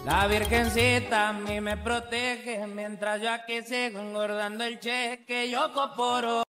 La virgencita a mí me protege mientras yo aquí sigo engordando el cheque, yo coporo.